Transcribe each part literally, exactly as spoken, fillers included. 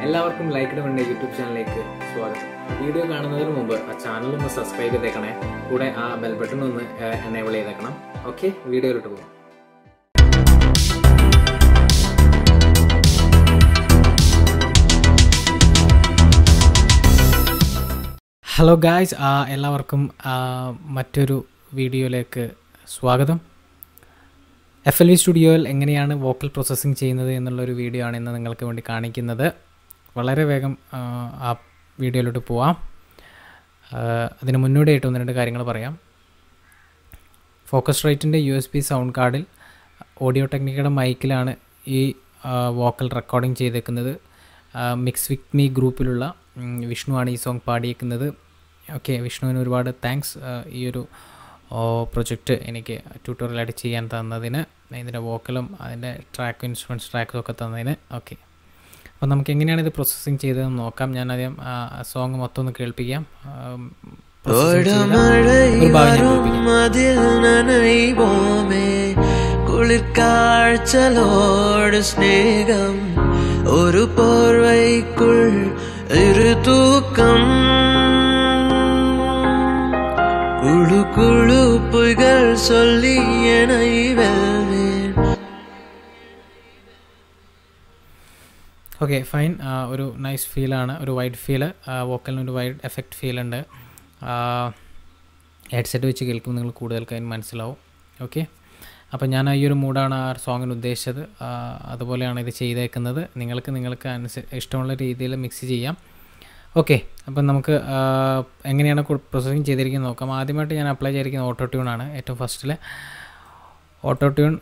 എല്ലാവർക്കും ലൈക്ക് ഇടുന്ന യൂട്യൂബ് ചാനലിലേക്ക് സ്വാഗതം. വീഡിയോ കാണുന്നതിന് മുമ്പ് ആ ചാനൽ ഒന്ന് സബ്സ്ക്രൈബ് ചെയ്തേക്കണേ, കൂടെ ആ ബെൽ ബട്ടൺ ഒന്ന് എനേബിൾ ചെയ്തേക്കണം. ഓക്കെ, വീഡിയോയിലോട്ട് പോകും. ഹലോ ഗായ്സ്, എല്ലാവർക്കും മറ്റൊരു വീഡിയോയിലേക്ക് സ്വാഗതം. എഫ് എൽ വി സ്റ്റുഡിയോയിൽ എങ്ങനെയാണ് വോക്കൽ പ്രോസസ്സിംഗ് ചെയ്യുന്നത് എന്നുള്ളൊരു വീഡിയോ ആണ് ഇന്ന് നിങ്ങൾക്ക് വേണ്ടി കാണിക്കുന്നത്. വളരെ വേഗം ആ വീഡിയോയിലോട്ട് പോവാം. അതിന് മുന്നോടിയായിട്ട് ഒന്ന് രണ്ട് കാര്യങ്ങൾ പറയാം. ഫോക്കസ് റൈറ്റിൻ്റെ യു എസ് ബി സൗണ്ട് കാർഡിൽ ഓഡിയോ ടെക്നിക്കയുടെ മൈക്കിലാണ് ഈ വോക്കൽ റെക്കോർഡിംഗ് ചെയ്തേക്കുന്നത്. മിക്സ് വിത്ത് മീ ഗ്രൂപ്പിലുള്ള വിഷ്ണുവാണ് ഈ സോങ് പാടിയേക്കുന്നത്. ഓക്കെ, വിഷ്ണുവിന് ഒരുപാട് താങ്ക്സ് ഈ ഒരു പ്രൊജക്റ്റ് എനിക്ക് ട്യൂട്ടോറിയലായിട്ട് ചെയ്യാൻ തന്നതിന്, ഇതിൻ്റെ വോക്കലും അതിൻ്റെ ട്രാക്ക് ഇൻസ്ട്രുമെൻറ്റ്സ് ട്രാക്കും ഒക്കെ തന്നതിന്. ഓക്കെ, അപ്പോൾ നമുക്ക് എങ്ങനെയാണ് ഇത് പ്രോസസ്സിങ് ചെയ്തതെന്ന് നോക്കാം. ഞാൻ ആദ്യം സോങ് മൊത്തം ഒന്ന് കേൾപ്പിക്കാം. കുളിർക്കാഴ്ചലോട് സ്നേഹം ഒരു പോർവൈക്കുൾ ഇരുതൂക്കം കുളു കുളു പുകൾ சொல்லி என்னை வெல்வேன். Okay, fine. ഒരു നൈസ് ഫീലാണ്, ഒരു വൈഡ് ഫീല്. വോക്കലിന് ഒരു വൈഡ് എഫക്റ്റ് ഫീലുണ്ട്. ഹെഡ്സെറ്റ് വെച്ച് കേൾക്കുമ്പോൾ നിങ്ങൾ കൂടുതൽ കാര്യം മനസ്സിലാവും. ഓക്കെ, അപ്പോൾ ഞാൻ ഈ ഒരു മൂഡാണ് ആ സോങ്ങിന് ഉദ്ദേശിച്ചത്. അതുപോലെയാണ് ഇത് ചെയ്തേക്കുന്നത്. നിങ്ങൾക്ക് നിങ്ങൾക്ക് അനുസരിച്ച് ഇഷ്ടമുള്ള രീതിയിൽ മിക്സ് ചെയ്യാം. ഓക്കെ, അപ്പം നമുക്ക് എങ്ങനെയാണ് പ്രോസസ്സിങ് ചെയ്തിരിക്കുന്നത് നോക്കാം. ആദ്യമായിട്ട് ഞാൻ അപ്ലൈ ചെയ്തിരിക്കുന്നത് ഓട്ടോ ട്യൂണാണ്. ഏറ്റവും ഫസ്റ്റിൽ ഓട്ടോ ട്യൂൺ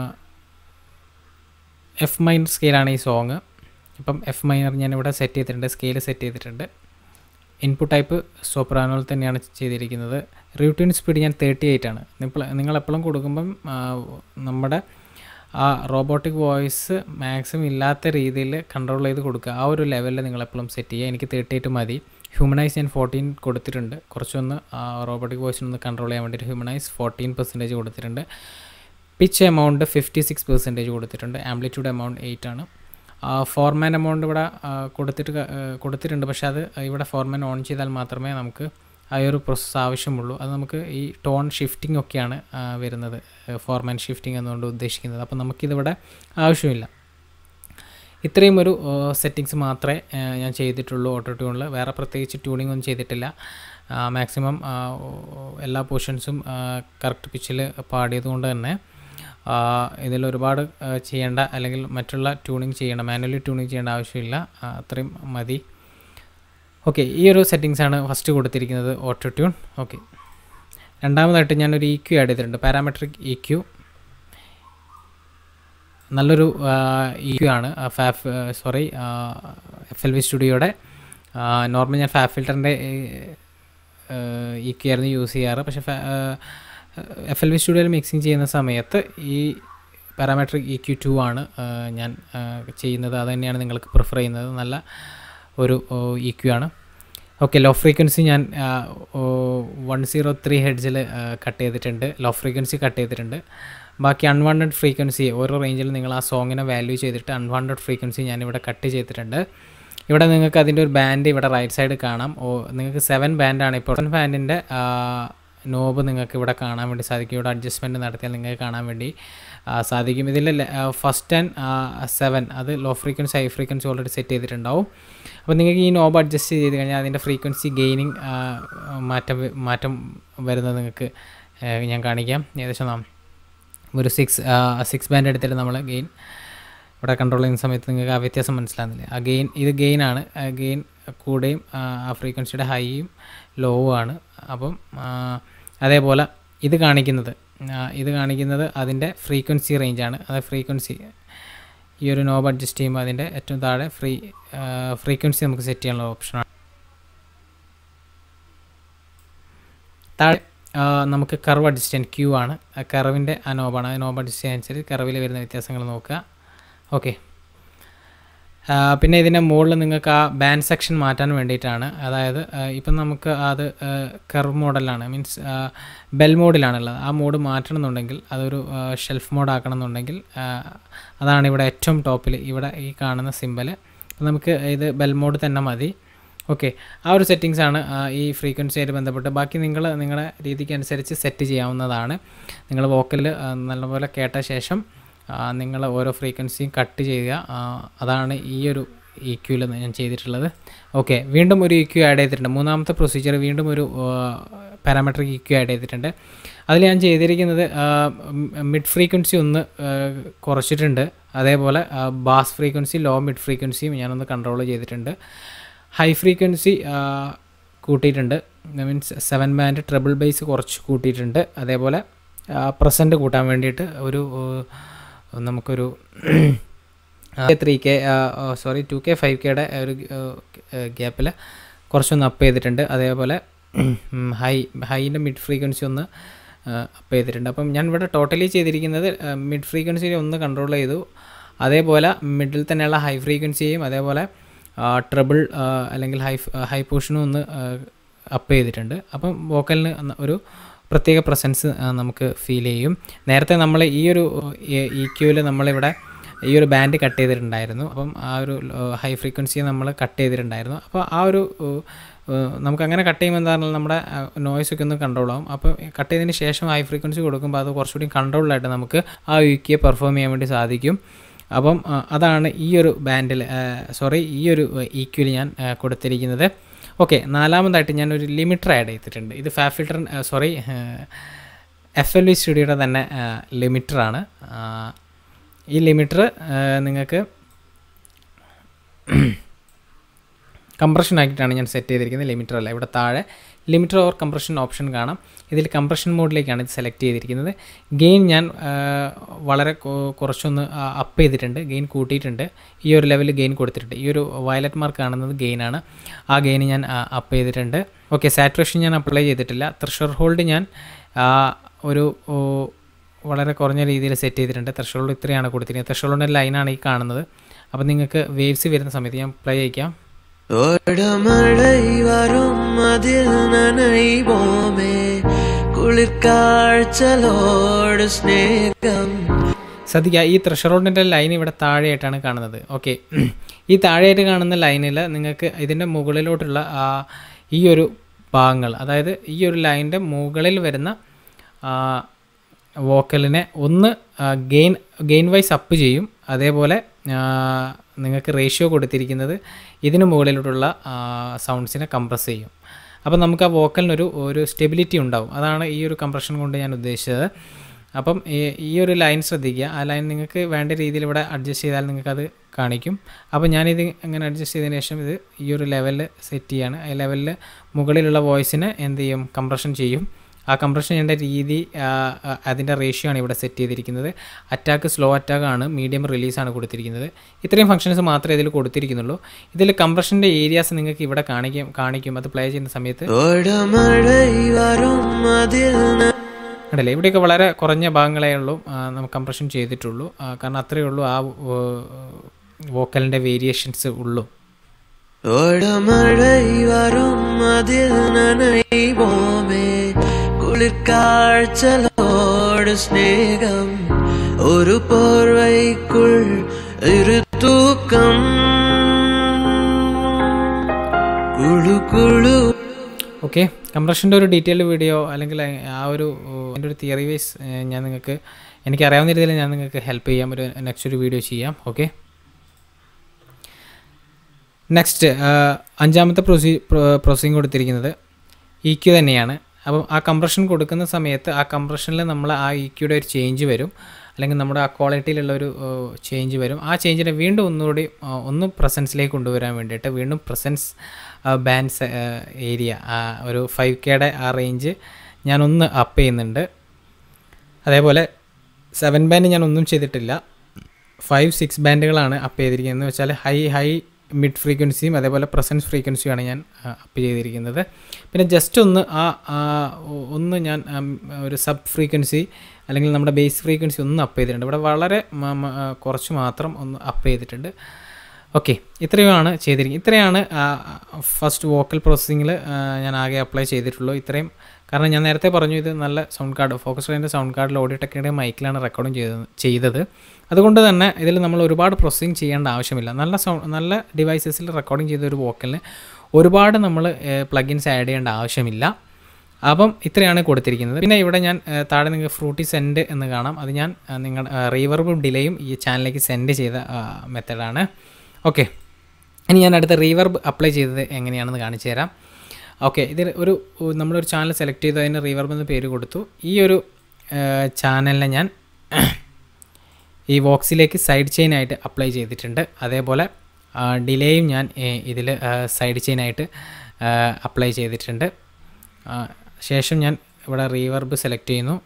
എഫ് മൈനർ സ്കെയിലാണ് ഈ സോങ്. ഇപ്പം എഫ് മൈനർ ഞാനിവിടെ സെറ്റ് ചെയ്തിട്ടുണ്ട്, സ്കെയിൽ സെറ്റ് ചെയ്തിട്ടുണ്ട്. ഇൻപുട്ട് ടൈപ്പ് സോപ്രാനോയിൽ തന്നെയാണ് ചെയ്തിരിക്കുന്നത്. റീട്യൂൺ സ്പീഡ് ഞാൻ തേർട്ടി എയ്റ്റ് ആണ്. ഇപ്പോൾ നിങ്ങളെപ്പോഴും കൊടുക്കുമ്പം നമ്മുടെ ആ റോബോട്ടിക് വോയിസ് മാക്സിമം ഇല്ലാത്ത രീതിയിൽ കൺട്രോൾ ചെയ്ത് കൊടുക്കുക. ആ ഒരു ലെവലിൽ നിങ്ങളെപ്പോഴും സെറ്റ് ചെയ്യുക. എനിക്ക് തേർട്ടി എയ്റ്റ് മതി. ഹ്യൂമനൈസ് ഞാൻ ഫോർട്ടീൻ കൊടുത്തിട്ടുണ്ട്. കുറച്ചൊന്ന് റോബോട്ടിക് വോയിസിനൊന്ന് കൺട്രോൾ ചെയ്യാൻ വേണ്ടിയിട്ട് ഹ്യൂമനൈസ് ഫോർട്ടീൻ പെർസെൻറ്റേജ് കൊടുത്തിട്ടുണ്ട്. Pitch amount fifty six percentage കൊടുത്തിട്ടുണ്ട്. ആംപ്ലിറ്റ്യൂഡ് എമൗണ്ട് എയ്റ്റ് ആണ്. ഫോർമാൻ എമൗണ്ട് ഇവിടെ കൊടുത്തിട്ട് കൊടുത്തിട്ടുണ്ട് പക്ഷേ അത് ഇവിടെ ഫോർമാൻ ഓൺ ചെയ്താൽ മാത്രമേ നമുക്ക് ആ ഒരു പ്രോസസ്സ് ആവശ്യമുള്ളൂ. അത് നമുക്ക് ഈ ടോൺ ഷിഫ്റ്റിംഗ് ഒക്കെയാണ് വരുന്നത്, ഫോർമാൻ ഷിഫ്റ്റിംഗ് എന്നുകൊണ്ട് ഉദ്ദേശിക്കുന്നത്. അപ്പോൾ നമുക്കിതിവിടെ ആവശ്യമില്ല. ഇത്രയും ഒരു സെറ്റിങ്സ് മാത്രമേ ഞാൻ ചെയ്തിട്ടുള്ളൂ ഓട്ടോ ട്യൂണിൽ. വേറെ പ്രത്യേകിച്ച് ട്യൂണിംഗ് ഒന്നും ചെയ്തിട്ടില്ല. മാക്സിമം എല്ലാ പോർഷൻസും കറക്റ്റ് പിച്ചിൽ പാടിയതുകൊണ്ട് തന്നെ ഇതിൽ ഒരുപാട് ചെയ്യേണ്ട അല്ലെങ്കിൽ മറ്റുള്ള ട്യൂണിങ് ചെയ്യേണ്ട മാനുവലി ട്യൂണിങ് ചെയ്യേണ്ട ആവശ്യമില്ല. അത്രയും മതി. ഓക്കെ, ഈ ഒരു സെറ്റിങ്സാണ് ഫസ്റ്റ് കൊടുത്തിരിക്കുന്നത് ഓട്ടോ ട്യൂൺ. ഓക്കെ, രണ്ടാമതായിട്ട് ഞാനൊരു ഇ ക്യു ആഡ് ചെയ്തിട്ടുണ്ട്, പാരാമെട്രിക് ഇ ക്യു. നല്ലൊരു ഇ ക്യു ആണ്. ഫാഫ് സോറി എഫ് എൽ വി സ്റ്റുഡിയോയുടെ നോർമൽ ഞാൻ ഫാഫ് ഫിൽറ്ററിൻ്റെ ഇ ക്യു ആയിരുന്നു യൂസ് ചെയ്യാറ്. പക്ഷേ എഫ് എൽ വി സ്റ്റുഡിയോയിൽ മിക്സിങ് ചെയ്യുന്ന സമയത്ത് ഈ പാരാമെട്രിക് ഇ ക്യു ടു ആണ് ഞാൻ ചെയ്യുന്നത്. അത് തന്നെയാണ് നിങ്ങൾക്ക് പ്രിഫർ ചെയ്യുന്നത്. നല്ല ഒരു ഇ ക്യു ആണ്. ഓക്കെ, ലോ ഫ്രീക്വൻസി ഞാൻ വൺ സീറോ ത്രീ ഹെഡ്സിൽ കട്ട് ചെയ്തിട്ടുണ്ട്. ലോ ഫ്രീക്വൻസി കട്ട് ചെയ്തിട്ടുണ്ട്. ബാക്കി അൺവാണ്ടഡ് ഫ്രീക്വൻസി ഓരോ റേഞ്ചിൽ നിങ്ങൾ ആ സോങ്ങിനെ വാല്യൂ ചെയ്തിട്ട് അൺവാണ്ടഡ് ഫ്രീക്വൻസി ഞാനിവിടെ കട്ട് ചെയ്തിട്ടുണ്ട്. ഇവിടെ നിങ്ങൾക്ക് അതിൻ്റെ ഒരു ബാൻഡ് ഇവിടെ റൈറ്റ് സൈഡ് കാണാം. ഓ നിങ്ങൾക്ക് സെവൻ ബാൻഡാണ് ഇപ്പോൾ. സെവൻ ബാൻഡിൻ്റെ നോബ് നിങ്ങൾക്ക് ഇവിടെ കാണാൻ വേണ്ടി സാധിക്കും. ഇവിടെ അഡ്ജസ്റ്റ്മെൻറ്റ് നടത്തിയാൽ നിങ്ങൾക്ക് കാണാൻ വേണ്ടി സാധിക്കും. ഇതിൽ ഫസ്റ്റ് ആൻഡ് സെവൻ അത് low frequency high frequency already set ചെയ്തിട്ടുണ്ടാവും. അപ്പോൾ നിങ്ങൾക്ക് ഈ നോബ് അഡ്ജസ്റ്റ് ചെയ്ത് കഴിഞ്ഞാൽ അതിൻ്റെ ഫ്രീക്വൻസി ഗെയിനിങ് മാറ്റം മാറ്റം വരുന്നത് നിങ്ങൾക്ക് ഞാൻ കാണിക്കാം. ഏകദേശം നാം ഒരു സിക്സ് സിക്സ് ബാൻഡ് എടുത്തിട്ട് നമ്മൾ ഗെയിൻ ഇവിടെ കൺട്രോൾ ചെയ്യുന്ന സമയത്ത് നിങ്ങൾക്ക് ആ വ്യത്യാസം മനസ്സിലാകുന്നില്ല. ആ ഗെയിൻ ഇത് ഗെയിനാണ്. ഗെയിൻ കൂടെയും ആ ഫ്രീക്വൻസിയുടെ ഹൈയും ലോവും ആണ്. അപ്പം അതേപോലെ ഇത് കാണിക്കുന്നത് ഇത് കാണിക്കുന്നത് അതിൻ്റെ ഫ്രീക്വൻസി റേഞ്ചാണ്. അത് ഫ്രീക്വൻസി ഈ ഒരു നോബ് അഡ്ജസ്റ്റ് ചെയ്യുമ്പോൾ അതിൻ്റെ ഏറ്റവും താഴെ ഫ്രീ ഫ്രീക്വൻസി നമുക്ക് സെറ്റ് ചെയ്യാനുള്ള ഓപ്ഷനാണ്. താഴെ നമുക്ക് കർവ് അഡ്ജസ്റ്റ് ചെയ്യാൻ ക്യൂ ആണ്. ആ കർവിൻ്റെ ആ നോബാണ്. ആ നോബ് അഡ്ജസ്റ്റ് ചെയ്യാൻ അനുസരിച്ച് കർവിൽ വരുന്ന വ്യത്യാസങ്ങൾ നോക്കുക. ഓക്കെ, പിന്നെ ഇതിൻ്റെ മുകളിൽ നിങ്ങൾക്ക് ആ ബാൻഡ് സെക്ഷൻ മാറ്റാൻ വേണ്ടിയിട്ടാണ്. അതായത് ഇപ്പം നമുക്ക് അത് കർവ് മോഡലാണ്, മീൻസ് ബെൽ മോഡിലാണുള്ളത്. ആ മോഡ് മാറ്റണമെന്നുണ്ടെങ്കിൽ അതൊരു ഷെൽഫ് മോഡ് ആക്കണം എന്നുണ്ടെങ്കിൽ അതാണ് ഇവിടെ ഏറ്റവും ടോപ്പിൽ ഇവിടെ ഈ കാണുന്ന സിമ്പൽ അപ്പോൾ നമുക്ക് ഇത് ബെൽ മോഡ് തന്നെ മതി. ഓക്കെ, ആ ഒരു സെറ്റിങ്സാണ് ഈ ഫ്രീക്വൻസിയായിട്ട് ബന്ധപ്പെട്ട്. ബാക്കി നിങ്ങൾ നിങ്ങളുടെ രീതിക്ക് അനുസരിച്ച് സെറ്റ് ചെയ്യാവുന്നതാണ്. നിങ്ങൾ വോക്കൽ നല്ലപോലെ കേട്ട ശേഷം നിങ്ങൾ ഓരോ ഫ്രീക്വൻസിയും കട്ട് ചെയ്യുക. അതാണ് ഈ ഒരു ഇ ക്യൂവിൽ ഞാൻ ചെയ്തിട്ടുള്ളത്. ഓക്കെ, വീണ്ടും ഒരു ഇ ക്യൂ ആഡ് ചെയ്തിട്ടുണ്ട്. മൂന്നാമത്തെ പ്രൊസീജിയർ വീണ്ടും ഒരു പാരാമെട്രിക് ഇ ക്യൂ ആഡ് ചെയ്തിട്ടുണ്ട്. അതിൽ ഞാൻ ചെയ്തിരിക്കുന്നത് മിഡ് ഫ്രീക്വൻസി ഒന്ന് കുറച്ചിട്ടുണ്ട്. അതേപോലെ ബാസ് ഫ്രീക്വൻസി, ലോ മിഡ് ഫ്രീക്വൻസിയും ഞാനൊന്ന് കൺട്രോൾ ചെയ്തിട്ടുണ്ട്. ഹൈ ഫ്രീക്വൻസി കൂട്ടിയിട്ടുണ്ട്. Means seven band triple bass കുറച്ച് കൂട്ടിയിട്ടുണ്ട്. അതേപോലെ പ്രസൻറ്റ് കൂട്ടാൻ വേണ്ടിയിട്ട് ഒരു നമുക്കൊരു three K sorry two K five കെയുടെ ഒരു ഗ്യാപ്പിൽ കുറച്ചൊന്ന് അപ്പ് ചെയ്തിട്ടുണ്ട്. അതേപോലെ ഹൈ ഹൈൻ്റെ മിഡ് ഫ്രീക്വൻസി ഒന്ന് അപ്പ് ചെയ്തിട്ടുണ്ട്. അപ്പം ഞാൻ ഇവിടെ ടോട്ടലി ചെയ്തിരിക്കുന്നത് മിഡ് ഫ്രീക്വൻസി ഒന്ന് കൺട്രോൾ ചെയ്തു. അതേപോലെ മിഡിൽ തന്നെയുള്ള ഹൈ ഫ്രീക്വൻസിയും അതേപോലെ ട്രിബിൾ അല്ലെങ്കിൽ ഹൈ ഹൈ പോർഷനും ഒന്ന് അപ്പ് ചെയ്തിട്ടുണ്ട്. അപ്പം വോക്കലിന് ഒരു പ്രത്യേക പ്രസൻസ് നമുക്ക് ഫീൽ ചെയ്യും. നേരത്തെ നമ്മൾ ഈ ഒരു ഇ ക്യൂവിൽ നമ്മളിവിടെ ഈ ഒരു ബാൻഡ് കട്ട് ചെയ്തിട്ടുണ്ടായിരുന്നു. അപ്പം ആ ഒരു ഹൈ ഫ്രീക്വൻസിയെ നമ്മൾ കട്ട് ചെയ്തിട്ടുണ്ടായിരുന്നു. അപ്പോൾ ആ ഒരു നമുക്കങ്ങനെ കട്ട് ചെയ്യുമ്പോൾ എന്താ പറഞ്ഞാൽ നമ്മുടെ നോയ്സൊക്കെ ഒന്ന് കൺട്രോൾ ആവും. അപ്പോൾ കട്ട് ചെയ്തതിന് ശേഷം ഹൈ ഫ്രീക്വൻസി കൊടുക്കുമ്പോൾ അത് കുറച്ചുകൂടി കൺട്രോൾഡായിട്ട് നമുക്ക് ആ ഇ ക്യൂയെ പെർഫോം ചെയ്യാൻ വേണ്ടി സാധിക്കും. അപ്പം അതാണ് ഈ ഒരു ബാൻഡിൽ സോറി ഈ ഒരു ഇ ക്യൂവിൽ ഞാൻ കൊടുത്തിരിക്കുന്നത്. ഓക്കെ, നാലാമതായിട്ട് ഞാനൊരു ലിമിറ്റർ ആഡ് ചെയ്തിട്ടുണ്ട്. ഇത് fab filter sorry F L V സ്റ്റുഡിയോയുടെ തന്നെ ലിമിറ്ററാണ്. ഈ ലിമിറ്റർ നിങ്ങൾക്ക് കംപ്രഷൻ ആക്കിയിട്ടാണ് ഞാൻ സെറ്റ് ചെയ്തിരിക്കുന്നത്. ലിമിറ്റർ അല്ല, ഇവിടെ താഴെ ലിമിറ്റർ ഓർ കംപ്രഷൻ ഓപ്ഷൻ കാണാം. ഇതിൽ കംപ്രഷൻ മോഡിലേക്കാണ് ഇത് സെലക്ട് ചെയ്തിരിക്കുന്നത്. ഗെയിൻ ഞാൻ വളരെ കുറച്ചൊന്ന് അപ്പ് ചെയ്തിട്ടുണ്ട്, ഗെയിൻ കൂട്ടിയിട്ടുണ്ട്. ഈ ഒരു ലെവലിൽ ഗെയിൻ കൊടുത്തിട്ടുണ്ട്. ഈ ഒരു വയലറ്റ് മാർക്ക് കാണുന്നത് ഗെയിനാണ്. ആ ഗെയിൻ ഞാൻ അപ്പ് ചെയ്തിട്ടുണ്ട്. ഓക്കെ, സാറ്റുറേഷൻ ഞാൻ അപ്ലൈ ചെയ്തിട്ടില്ല. ത്രഷർ ഹോൾഡ് ഞാൻ ഒരു വളരെ കുറഞ്ഞ രീതിയിൽ സെറ്റ് ചെയ്തിട്ടുണ്ട്. ത്രഷോൾഡ് ഇത്രയാണ് കൊടുത്തിരിക്കുന്നത്. ത്രഷോൾഡിൻ്റെ ലൈനാണ് ഈ കാണുന്നത്. അപ്പോൾ നിങ്ങൾക്ക് വേവ്സ് വരുന്ന സമയത്ത് ഞാൻ പ്ലേ ചെയ്യിക്കാം. ശ്രദ്ധിക്കുക, ഈ ത്രഷോൾഡിൻ്റെ ലൈൻ ഇവിടെ താഴെയായിട്ടാണ് കാണുന്നത്. ഓക്കെ, ഈ താഴെയായിട്ട് കാണുന്ന ലൈനിൽ നിങ്ങൾക്ക് ഇതിൻ്റെ മുകളിലോട്ടുള്ള ഈ ഒരു ഭാഗങ്ങൾ, അതായത് ഈ ഒരു ലൈനിൻ്റെ മുകളിൽ വരുന്ന വോക്കലിനെ ഒന്ന് ഗെയിൻ ഗെയിൻ വൈസ് അപ്പ് ചെയ്യും. അതേപോലെ നിങ്ങൾക്ക് റേഷ്യോ കൊടുത്തിരിക്കുന്നത് ഇതിന് മുകളിലോട്ടുള്ള സൗണ്ട്സിനെ കംപ്രസ് ചെയ്യും. അപ്പം നമുക്ക് ആ വോക്കലിനൊരു ഒരു സ്റ്റെബിലിറ്റി ഉണ്ടാവും. അതാണ് ഈ ഒരു കംപ്രഷൻ കൊണ്ട് ഞാൻ ഉദ്ദേശിച്ചത്. അപ്പം ഈ ഒരു ലൈൻ ശ്രദ്ധിക്കുക. ആ ലൈൻ നിങ്ങൾക്ക് വേണ്ട രീതിയിൽ ഇവിടെ അഡ്ജസ്റ്റ് ചെയ്താൽ നിങ്ങൾക്കത് കാണിക്കും. അപ്പോൾ ഞാനിത് അങ്ങനെ അഡ്ജസ്റ്റ് ചെയ്തതിന് ശേഷം ഇത് ഈ ഒരു ലെവലിൽ സെറ്റ് ചെയ്യാണ്. ഈ ലെവലിൽ മുകളിലുള്ള വോയിസിനെ എന്ത് ചെയ്യും, കംപ്രഷൻ ചെയ്യും. ആ കംപ്രഷൻ ചെയ്യേണ്ട രീതി അതിൻ്റെ റേഷ്യോ ആണ് ഇവിടെ സെറ്റ് ചെയ്തിരിക്കുന്നത്. അറ്റാക്ക് സ്ലോ അറ്റാക്കാണ്, മീഡിയം റിലീസാണ് കൊടുത്തിരിക്കുന്നത്. ഇത്രയും ഫംഗ്ഷൻസ് മാത്രമേ ഇതിൽ കൊടുത്തിരിക്കുന്നുള്ളൂ. ഇതിൽ കംപ്രഷൻ്റെ ഏരിയാസ് നിങ്ങൾക്ക് ഇവിടെ കാണിക്കും കാണിക്കും അത് പ്ലേ ചെയ്യുന്ന സമയത്ത് കണ്ടില്ലേ, ഇവിടെയൊക്കെ വളരെ കുറഞ്ഞ ഭാഗങ്ങളേ ഉള്ളൂ നമുക്ക് കംപ്രഷൻ ചെയ്തിട്ടുള്ളൂ. കാരണം അത്രയേ ഉള്ളൂ ആ വോക്കലിൻ്റെ വേരിയേഷൻസ് ഉള്ളൂ. സ്നേഹം ഒരു പോർവൈക്കുൾ ഇരുതൂക്കം കുളു. ഓക്കെ, കംപ്രഷൻ്റെ ഒരു ഡീറ്റെയിൽഡ് വീഡിയോ അല്ലെങ്കിൽ ആ ഒരു എൻ്റെ ഒരു തിയറി വൈസ് ഞാൻ നിങ്ങൾക്ക് എനിക്കറിയാവുന്ന രീതിയിൽ ഞാൻ നിങ്ങൾക്ക് ഹെൽപ്പ് ചെയ്യാം. ഒരു നെക്സ്റ്റ് ഒരു വീഡിയോ ചെയ്യാം. ഓക്കെ, നെക്സ്റ്റ് അഞ്ചാമത്തെ പ്രൊസീ പ്രോസസ്സിങ് കൊടുത്തിരിക്കുന്നത് ഇ ക്യു തന്നെയാണ്. അപ്പം ആ കംപ്രഷൻ കൊടുക്കുന്ന സമയത്ത് ആ കംപ്രഷനിൽ നമ്മൾ ആ ഇ ക്യൂയുടെ ഒരു ചേഞ്ച് വരും, അല്ലെങ്കിൽ നമ്മുടെ ആ ക്വാളിറ്റിയിലുള്ളൊരു ചേഞ്ച് വരും. ആ ചേഞ്ചിനെ വീണ്ടും ഒന്നുകൂടി ഒന്ന് പ്രസൻസിലേക്ക് കൊണ്ടുവരാൻ വേണ്ടിയിട്ട് വീണ്ടും പ്രസൻസ് ബാൻഡ്സ് ഏരിയ ഒരു ഫൈവ് കെയുടെ ആ റേഞ്ച് ഞാനൊന്ന് അപ്പ് ചെയ്യുന്നുണ്ട്. അതേപോലെ സെവൻ ബാൻഡ് ഞാൻ ഒന്നും ചെയ്തിട്ടില്ല, ഫൈവ് സിക്സ് ബാൻഡുകളാണ് അപ്പ് ചെയ്തിരിക്കുന്നത്. എന്ന് വെച്ചാൽ ഹൈ ഹൈ മിഡ് ഫ്രീക്വൻസിയും അതേപോലെ പ്രസൻസ് ഫ്രീക്വൻസിയുമാണ് ഞാൻ അപ്പ് ചെയ്തിരിക്കുന്നത്. പിന്നെ ജസ്റ്റ് ഒന്ന് ആ ഒന്ന് ഞാൻ ഒരു സബ് ഫ്രീക്വൻസി അല്ലെങ്കിൽ നമ്മുടെ ബേസ് ഫ്രീക്വൻസി ഒന്ന് അപ്പ് ചെയ്തിട്ടുണ്ട്. ഇവിടെ വളരെ കുറച്ച് മാത്രം ഒന്ന് അപ്പ് ചെയ്തിട്ടുണ്ട്. ഓക്കെ, ഇത്രയുമാണ് ചെയ്തിരിക്കുന്നത്. ഇത്രയാണ് ഫസ്റ്റ് വോക്കൽ പ്രോസസ്സിങ്ങിൽ ഞാൻ ആകെ അപ്ലൈ ചെയ്തിട്ടുള്ളൂ. ഇത്രയും കാരണം ഞാൻ നേരത്തെ പറഞ്ഞു ഇത് നല്ല സൗണ്ട് കാർഡ് ഫോക്കസ്റൈറ്റിൻ്റെ സൗണ്ട് കാർഡിൽ ഓഡിയോ ടെക്നിയുടെ മൈക്കിലാണ് റെക്കോർഡിങ് ചെയ്തത് ചെയ്തത് അതുകൊണ്ട് തന്നെ ഇതിൽ നമ്മൾ ഒരുപാട് പ്രോസസ്സിങ് ചെയ്യേണ്ട ആവശ്യമില്ല. നല്ല സൗണ്ട് നല്ല ഡിവൈസസിൽ റെക്കോർഡിങ് ചെയ്ത ഒരു വോക്കലിന് ഒരുപാട് നമ്മൾ പ്ലഗിൻസ് ആഡ് ചെയ്യേണ്ട ആവശ്യമില്ല. അപ്പം ഇത്രയാണ് കൊടുത്തിരിക്കുന്നത്. പിന്നെ ഇവിടെ ഞാൻ താഴെ നിങ്ങൾക്ക് ഫ്രൂട്ടി സെൻഡ് എന്ന് കാണാം. അത് ഞാൻ നിങ്ങളുടെ റീവർബും ഡിലേയും ഈ ചാനലിലേക്ക് സെൻഡ് ചെയ്ത മെത്തേഡാണ്. ഓക്കെ, ഇനി ഞാൻ അടുത്ത റീവർബ് അപ്ലൈ ചെയ്തത് എങ്ങനെയാണെന്ന് കാണിച്ചു തരാം. ഓക്കെ, ഇത് ഒരു നമ്മളൊരു ചാനൽ സെലക്ട് ചെയ്തു, അതിന് റീവർബ് എന്ന് പേര് കൊടുത്തു. ഈ ഒരു ചാനലിനെ ഞാൻ ഈ വോക്സിലേക്ക് സൈഡ് ചെയിനായിട്ട് അപ്ലൈ ചെയ്തിട്ടുണ്ട്. അതേപോലെ ഡിലേയും ഞാൻ ഇതിൽ സൈഡ് ചെയിനായിട്ട് അപ്ലൈ ചെയ്തിട്ടുണ്ട്. ശേഷം ഞാൻ ഇവിടെ റീവർബ് സെലക്ട് ചെയ്യുന്നു.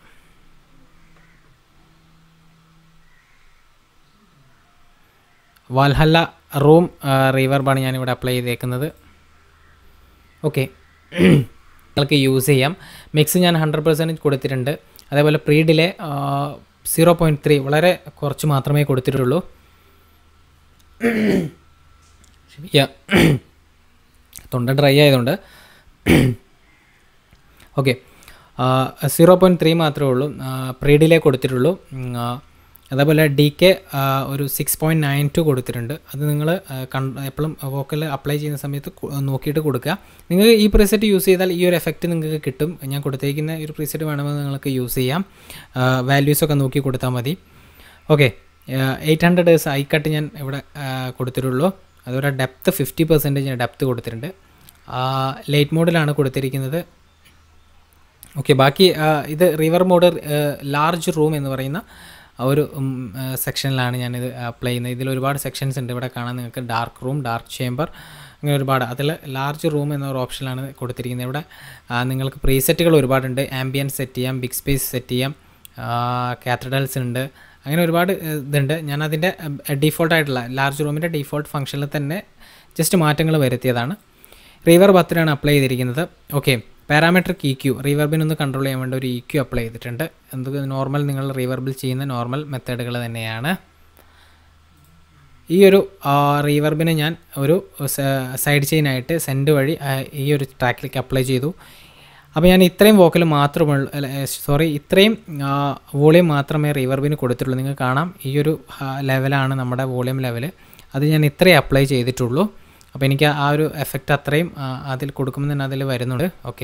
വാൽഹല്ല റൂം റീവർബാണ് ഞാനിവിടെ അപ്ലൈ ചെയ്തേക്കുന്നത്. ഓക്കെ, നിങ്ങൾക്ക് യൂസ് ചെയ്യാം. മിക്സ് ഞാൻ ഹൺഡ്രഡ് പെർസെൻറ്റേജ് കൊടുത്തിട്ടുണ്ട്. അതേപോലെ pre delay zero point three വളരെ കുറച്ച് മാത്രമേ കൊടുത്തിട്ടുള്ളൂ. തൊണ്ട ഡ്രൈ ആയതുകൊണ്ട് ഓക്കെ, സീറോ പോയിൻറ്റ് ത്രീ മാത്രമേ ഉള്ളൂ പ്രീ ഡിലേ കൊടുത്തിട്ടുള്ളൂ. അതേപോലെ ഡി കെ ഒരു സിക്സ് പോയിൻറ്റ് നയൻ ടു കൊടുത്തിട്ടുണ്ട്. അത് നിങ്ങൾ എപ്പോഴും വോക്കൽ അപ്ലൈ ചെയ്യുന്ന സമയത്ത് നോക്കിയിട്ട് കൊടുക്കുക. നിങ്ങൾക്ക് ഈ പ്രീസെറ്റ് യൂസ് ചെയ്താൽ ഈ ഒരു എഫക്റ്റ് നിങ്ങൾക്ക് കിട്ടും. ഞാൻ കൊടുത്തേക്കുന്ന ഈ ഒരു പ്രീസെറ്റ് വേണമെന്ന് നിങ്ങൾക്ക് യൂസ് ചെയ്യാം. വാല്യൂസൊക്കെ നോക്കി കൊടുത്താൽ മതി. Okay, eight hundred hertz high cut ഞാൻ ഇവിടെ കൊടുത്തിട്ടുള്ളൂ. അതുപോലെ ഡെപ്ത്ത് ഫിഫ്റ്റി പെർസെൻറ്റേജ് ഞാൻ ഡെപ്ത്ത് കൊടുത്തിട്ടുണ്ട്. ലൈറ്റ് മോഡിലാണ് കൊടുത്തിരിക്കുന്നത്. ഓക്കെ, ബാക്കി ഇത് റിവർ മോഡ് ലാർജ് റൂം എന്ന് പറയുന്ന ഒരു സെക്ഷനിലാണ് ഞാനിത് അപ്ലൈ ചെയ്യുന്നത്. ഇതിൽ ഒരുപാട് സെക്ഷൻസ് ഉണ്ട്. ഇവിടെ കാണാൻ നിങ്ങൾക്ക് ഡാർക്ക് റൂം, ഡാർക്ക് ചേംബർ, അങ്ങനെ ഒരുപാട്. അതിൽ ലാർജ് റൂം എന്നൊരു ഓപ്ഷനിലാണ് കൊടുത്തിരിക്കുന്നത്. ഇവിടെ നിങ്ങൾക്ക് പ്രീസെറ്റുകൾ ഒരുപാടുണ്ട്. ആംബിയൻസ് സെറ്റ് ചെയ്യാം, ബിഗ് സ്പേസ് സെറ്റ് ചെയ്യാം, കാത്തഡൽസ് ഉണ്ട്, അങ്ങനെ ഒരുപാട് ഇതുണ്ട്. ഞാനതിൻ്റെ ഡീഫോൾട്ടായിട്ടുള്ള ലാർജ് റൂമിൻ്റെ ഡീഫോൾട്ട് ഫംഗ്ഷനിൽ തന്നെ ജസ്റ്റ് മാറ്റങ്ങൾ വരുത്തിയതാണ്. റീവർബ് പത്തിലാണ് അപ്ലൈ ചെയ്തിരിക്കുന്നത്. ഓക്കെ, പാരാമെട്രിക് ഇ ക്യു റീവർബിനൊന്ന് കൺട്രോൾ ചെയ്യാൻ വേണ്ടി ഒരു ഇ ക്യു അപ്ലൈ ചെയ്തിട്ടുണ്ട്. എന്ത് നോർമൽ നിങ്ങൾ റീവർബിൽ ചെയ്യുന്ന നോർമൽ മെത്തേഡുകൾ തന്നെയാണ്. ഈ ഒരു റീവർബിനെ ഞാൻ ഒരു സൈഡ് ചെയിനായിട്ട് സെൻഡ് വഴി ഈ ഒരു ട്രാക്കിലേക്ക് അപ്ലൈ ചെയ്തു. അപ്പോൾ ഞാൻ ഇത്രയും വോക്കൽ മാത്രമുള്ള സോറി ഇത്രയും വോളിയം മാത്രമേ റീവർബിന് കൊടുത്തിട്ടുള്ളൂ. നിങ്ങൾക്ക് കാണാം ഈ ഒരു ലെവലാണ് നമ്മുടെ വോളിയം ലെവൽ. അത് ഞാൻ ഇത്രയും അപ്ലൈ ചെയ്തിട്ടുള്ളൂ. അപ്പോൾ എനിക്ക് ആ ഒരു എഫക്റ്റ് അത്രയും അതിൽ കൊടുക്കുമ്പോൾ തന്നെ അതിൽ വരുന്നുണ്ട്. ഓക്കെ,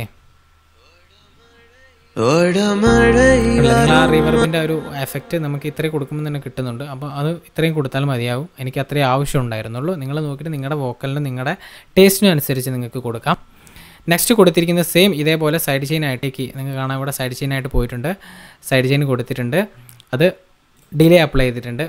ആ റീവർബിൻ്റെ ഒരു എഫക്റ്റ് നമുക്ക് ഇത്രയും കൊടുക്കുമ്പോൾ തന്നെ കിട്ടുന്നുണ്ട്. അപ്പോൾ അത് ഇത്രയും കൊടുത്താൽ മതിയാവും. എനിക്ക് അത്രയും ആവശ്യം ഉണ്ടായിരുന്നുള്ളൂ. നിങ്ങൾ നോക്കിയിട്ട് നിങ്ങളുടെ വോക്കലിന് നിങ്ങളുടെ ടേസ്റ്റിനും അനുസരിച്ച് നിങ്ങൾക്ക് കൊടുക്കാം. നെക്സ്റ്റ് കൊടുത്തിരിക്കുന്നത് സെയിം ഇതേപോലെ സൈഡ് ചെയിനായിട്ടേക്ക് നിങ്ങൾക്ക് കാണാം. ഇവിടെ സൈഡ് ചെയിനായിട്ട് പോയിട്ടുണ്ട്, സൈഡ് ചെയിൻ കൊടുത്തിട്ടുണ്ട്. അത് ഡിലേ അപ്ലൈ ചെയ്തിട്ടുണ്ട്.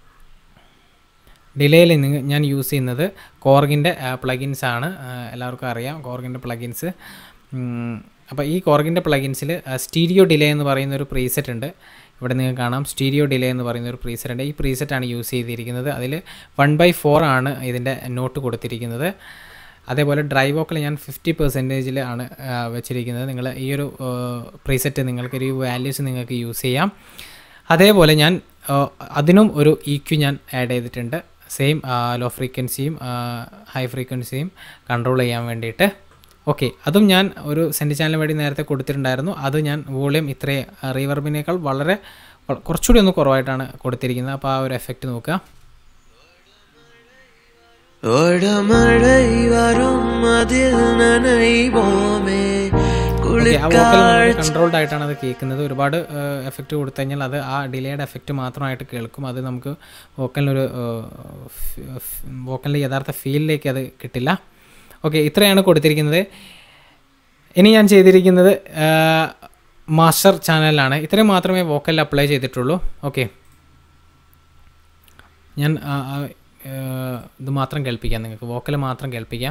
ഡിലേയിൽ നിങ്ങൾ ഞാൻ യൂസ് ചെയ്യുന്നത് കോർഗിൻ്റെ പ്ലഗിൻസ് ആണ്. എല്ലാവർക്കും അറിയാം കോർഗിൻ്റെ പ്ലഗിൻസ്. അപ്പോൾ ഈ കോർഗിൻ്റെ പ്ലഗിൻസിൽ സ്റ്റീരിയോ ഡിലേ എന്ന് പറയുന്ന ഒരു പ്രീസെറ്റ് ഉണ്ട്. ഇവിടെ നിങ്ങൾക്ക് കാണാം സ്റ്റീരിയോ ഡിലേ എന്ന് പറയുന്ന ഒരു പ്രീസെറ്റ് ഉണ്ട്. ഈ പ്രീസെറ്റാണ് യൂസ് ചെയ്തിരിക്കുന്നത്. അതിൽ വൺ ബൈ ഫോർ ആണ് ഇതിൻ്റെ നോട്ട് കൊടുത്തിരിക്കുന്നത്. അതേപോലെ ഡ്രൈ വോക്കൽ ഞാൻ ഫിഫ്റ്റി പെർസെൻറ്റേജിൽ ആണ് വെച്ചിരിക്കുന്നത്. നിങ്ങൾ ഈ ഒരു പ്രീസെറ്റ് നിങ്ങൾക്കൊരു വാല്യൂസ് നിങ്ങൾക്ക് യൂസ് ചെയ്യാം. അതേപോലെ ഞാൻ അതിനും ഒരു ഇ ക്യു ഞാൻ ആഡ് ചെയ്തിട്ടുണ്ട്. സെയിം ലോ ഫ്രീക്വൻസിയും ഹൈ ഫ്രീക്വൻസിയും കൺട്രോൾ ചെയ്യാൻ വേണ്ടിയിട്ട്. ഓക്കെ, അതും ഞാൻ ഒരു സെൻഡ് ചാനൽ വഴി നേരത്തെ കൊടുത്തിട്ടുണ്ടായിരുന്നു. അത് ഞാൻ വോളിയം ഇത്രയും റീവർബിനേക്കാൾ വളരെ കുറച്ചുകൂടി ഒന്ന് കുറവായിട്ടാണ് കൊടുത്തിരിക്കുന്നത്. അപ്പോൾ ആ ഒരു എഫക്റ്റ് നോക്കുക. കൺട്രോൾഡ് ആയിട്ടാണ് അത് കേൾക്കുന്നത്. ഒരുപാട് എഫക്റ്റ് കൊടുത്തു കഴിഞ്ഞാൽ അത് ആ ഡിലേയുടെ എഫക്റ്റ് മാത്രമായിട്ട് കേൾക്കും. അത് നമുക്ക് വോക്കലിനൊരു വോക്കലിൻ്റെ യഥാർത്ഥ ഫീലിലേക്ക് അത് കിട്ടില്ല. ഓക്കെ, ഇത്രയാണ് കൊടുത്തിരിക്കുന്നത്. ഇനി ഞാൻ ചെയ്തിരിക്കുന്നത് മാസ്റ്റർ ചാനലിലാണ്. ഇത്രയും മാത്രമേ വോക്കലിൽ അപ്ലൈ ചെയ്തിട്ടുള്ളൂ. ഓക്കെ, ഞാൻ ഇത് മാത്രം കേൾപ്പിക്കാം. നിങ്ങൾക്ക് വോക്കൽ മാത്രം കേൾപ്പിക്കാം.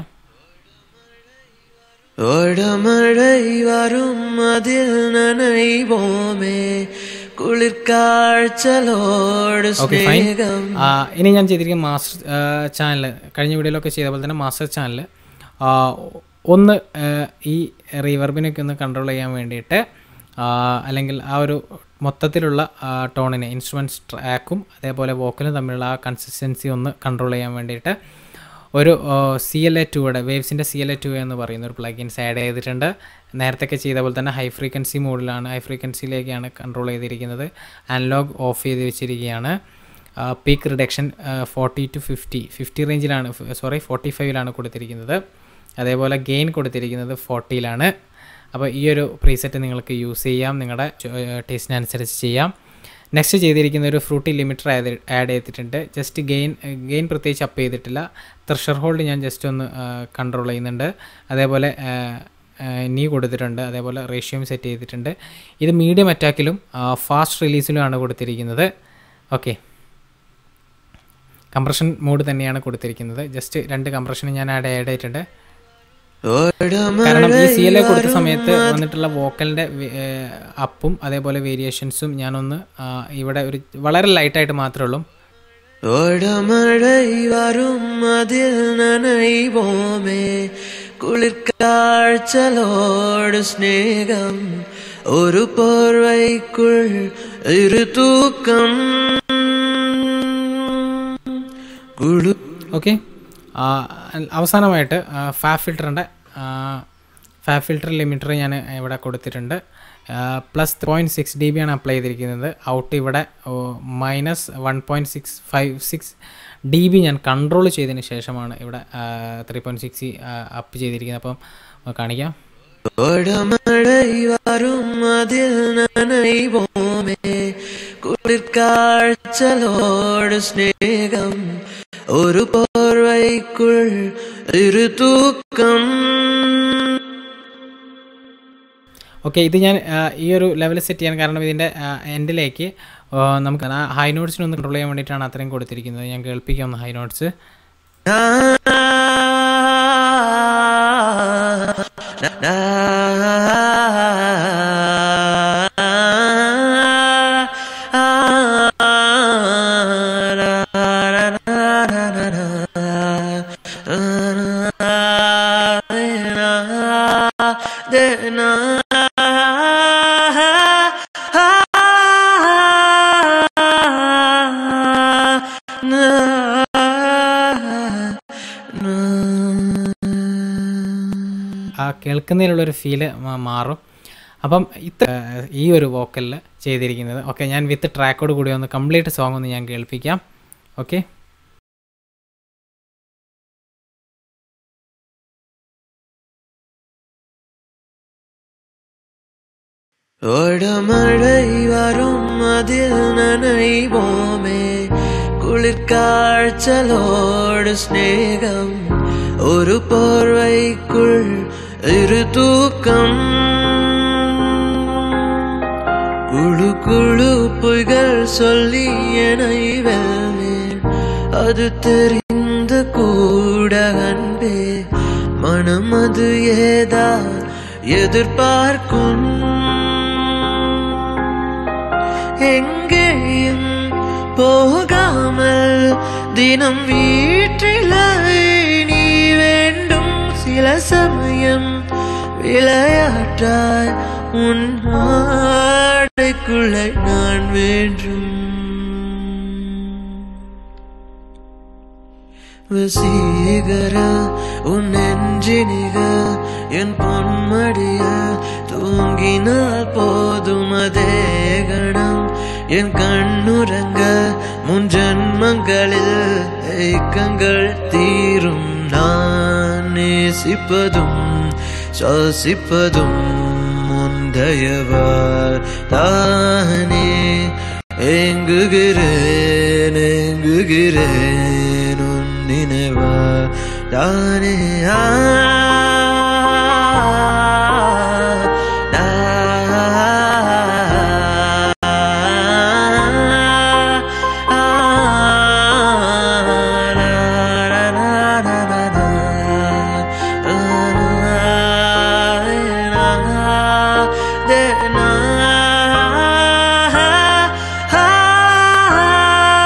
ഇനി ഞാൻ ചെയ്തിരിക്കുന്ന മാസ്റ്റർ ചാനൽ കഴിഞ്ഞ വീഡിയോയിലൊക്കെ ചെയ്ത പോലെ തന്നെ മാസ്റ്റർ ചാനൽ ഒന്ന് ഈ റീവർബിനൊക്കെ ഒന്ന് കൺട്രോൾ ചെയ്യാൻ വേണ്ടിയിട്ട്, അല്ലെങ്കിൽ ആ ഒരു മൊത്തത്തിലുള്ള ടോണിനെ ഇൻസ്ട്രുമെൻറ്റ്സ് ട്രാക്കും അതേപോലെ വോക്കലും തമ്മിലുള്ള ആ കൺസിസ്റ്റൻസി ഒന്ന് കൺട്രോൾ ചെയ്യാൻ വേണ്ടിയിട്ട് ഒരു സി എൽ എ ടുയുടെ വേവ്സിൻ്റെ സി എൽ എ ടു എന്ന് പറയുന്ന ഒരു പ്ലഗിൻസ് ആഡ് ചെയ്തിട്ടുണ്ട്. നേരത്തെ ചെയ്ത പോലെ തന്നെ ഹൈ ഫ്രീക്വൻസി മോഡിലാണ്, ഹൈ ഫ്രീക്വൻസിയിലേക്കാണ് കൺട്രോൾ ചെയ്തിരിക്കുന്നത്. അനലോഗ് ഓഫ് ചെയ്ത് വെച്ചിരിക്കുകയാണ്. Peak reduction forty two fifty fifty റേഞ്ചിലാണ്, സോറി ഫോർട്ടി ഫൈവിലാണ് കൊടുത്തിരിക്കുന്നത്. അതേപോലെ ഗെയിൻ കൊടുത്തിരിക്കുന്നത് ഫോർട്ടിയിലാണ്. അപ്പോൾ ഈ ഒരു പ്രീസെറ്റ് നിങ്ങൾക്ക് യൂസ് ചെയ്യാം, നിങ്ങളുടെ ടേസ്റ്റിനനുസരിച്ച് ചെയ്യാം. നെക്സ്റ്റ് ചെയ്തിരിക്കുന്ന ഒരു ഫ്രൂട്ടി ലിമിറ്റർ ആഡ് ചെയ്തിട്ടുണ്ട്. ജസ്റ്റ് ഗെയിൻ ഗെയിൻ പ്രത്യേകിച്ച് അപ്പ് ചെയ്തിട്ടില്ല. ത്രഷർ ഹോൾഡ് ഞാൻ ജസ്റ്റ് ഒന്ന് കൺട്രോൾ ചെയ്യുന്നുണ്ട്. അതേപോലെ നീ കൊടുത്തിട്ടുണ്ട്. അതേപോലെ റേഷ്യോയും സെറ്റ് ചെയ്തിട്ടുണ്ട്. ഇത് മീഡിയം അറ്റാക്കിലും ഫാസ്റ്റ് റിലീസിലുമാണ് കൊടുത്തിരിക്കുന്നത്. ഓക്കെ, കംപ്രഷൻ മോഡ് തന്നെയാണ് കൊടുത്തിരിക്കുന്നത്. ജസ്റ്റ് രണ്ട് കംപ്രഷൻ ഞാൻ ആഡ് ആഡ് ചെയ്തിട്ടുണ്ട്. കാരണം ഈ സി എൽ എ കൊടുത്ത സമയത്ത് വന്നിട്ടുള്ള വോക്കലിൻ്റെ അപ്പും അതേപോലെ വേരിയേഷൻസും ഞാനൊന്ന് ഇവിടെ ഒരു വളരെ ലൈറ്റായിട്ട് മാത്രമേ ഉള്ളൂ. കുളിർക്കാഴ്ചലോട് സ്നേഹം ഒരു പോർവൈക്കുൾ ഇരുതൂക്കം. ഓക്കെ, അവസാനമായിട്ട് fab filter fab filter limiter ഞാൻ ഇവിടെ കൊടുത്തിട്ടുണ്ട്. Plus three point six D B ആണ് അപ്ലൈ ചെയ്തിരിക്കുന്നത്. ഔട്ട് ഇവിടെ minus one point six five six D B ഞാൻ കൺട്രോൾ ചെയ്തതിന് ശേഷമാണ് ഇവിടെ ത്രീ പോയിൻറ്റ് സിക്സ് അപ്പ് ചെയ്തിരിക്കുന്നത്. അപ്പം കാണിക്കാം. കുളിർക്കാഴ്ചലോട് സ്നേഹം ഒരു പോർവൈക്കുൾ ഇരുതൂക്കം. ഓക്കെ, ഇത് ഞാൻ ഈ ഒരു ലെവൽ സെറ്റ് ചെയ്യാൻ കാരണം ഇതിൻ്റെ എൻഡിലേക്ക് നമുക്ക് ഹൈ നോട്ട്സിനൊന്ന് കൺട്രോൾ ചെയ്യാൻ വേണ്ടിയിട്ടാണ് അത്രയും കൊടുത്തിരിക്കുന്നത്. ഞാൻ കേൾപ്പിക്കാം ഒന്ന് ഹൈ നോട്ട്സ്. കേൾക്കുന്നതിലുള്ളൊരു ഫീല് മാറും. അപ്പം ഇത്ര ഈ ഒരു വോക്കലിൽ ചെയ്തിരിക്കുന്നത്. ഓക്കെ, ഞാൻ വിത്ത് ട്രാക്കോട് കൂടി ഒന്ന് കംപ്ലീറ്റ് സോങ് ഒന്ന് ഞാൻ കേൾപ്പിക്കാം. ഓക്കെ, ഓടമഴை വരും അതിൽ നനൈവോമേ കുളിർക്കാഴ്ചലോട് സ്നേഹം ഒരു പോർവൈക്കുൾ ഇരുതൂക്കം. குழு குழு பொய்கள் சொல்லி என்னை வெல்வேன், அது தெரிந்து கூட அன்பே மனம் அது ஏதா எதிர்பார்க்கும். எங்கேயும் போகாமல் தினம் வீட்டிலே நீ வேண்டும். சில சமயம் விளையாட்டாய் உன் ஆடைக்குள்ளே நான் வேண்டும். வசீகர உன் நெஞ்சினிக என் பொன்மடிய தூங்கினால் போதும் அதே கணம் என் கண்ணுறங்க முன் ஜன்மங்களில் ஏக்கங்கள் தீரும். நான் நேசிப்பதும் சுவாசிப்பதும் முந்தையவர் தானே. ஏங்குகிறேன் ஏங்குகிறேன் உன் நினைவார் தானே. ஆ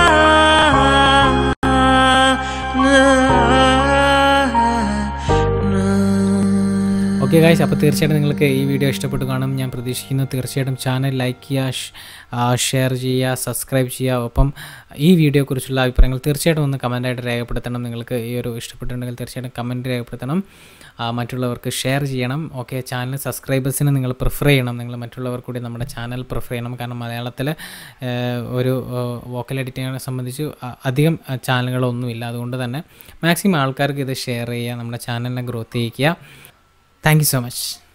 na ഓക്കെ ഗൈസ്, അപ്പോൾ തീർച്ചയായിട്ടും നിങ്ങൾക്ക് ഈ വീഡിയോ ഇഷ്ടപ്പെട്ടു കാണും ഞാൻ പ്രതീക്ഷിക്കുന്നു. തീർച്ചയായിട്ടും ചാനൽ ലൈക്ക് ചെയ്യുക, ഷെയർ ചെയ്യുക, സബ്സ്ക്രൈബ് ചെയ്യുക. ഒപ്പം ഈ വീഡിയോയെക്കുറിച്ചുള്ള അഭിപ്രായങ്ങൾ തീർച്ചയായിട്ടും ഒന്ന് കമൻറ്റായിട്ട് രേഖപ്പെടുത്തണം. നിങ്ങൾക്ക് ഈ ഒരു ഇഷ്ടപ്പെട്ടിട്ടുണ്ടെങ്കിൽ തീർച്ചയായിട്ടും കമൻറ്റ് രേഖപ്പെടുത്തണം, മറ്റുള്ളവർക്ക് ഷെയർ ചെയ്യണം. ഓക്കെ, ചാനൽ സബ്സ്ക്രൈബേഴ്സിനെ നിങ്ങൾ പ്രിഫർ ചെയ്യണം. നിങ്ങൾ മറ്റുള്ളവർ കൂടി നമ്മുടെ ചാനൽ പ്രിഫർ ചെയ്യണം. കാരണം മലയാളത്തിൽ ഒരു വോക്കൽ എഡിറ്റിങ്ങിനെ സംബന്ധിച്ച് അധികം ചാനലുകളൊന്നുമില്ല. അതുകൊണ്ട് തന്നെ മാക്സിമം ആൾക്കാർക്ക് ഇത് ഷെയർ ചെയ്യുക, നമ്മുടെ ചാനലിനെ ഗ്രോത്ത് ചെയ്യിക്കുക. Thank you so much.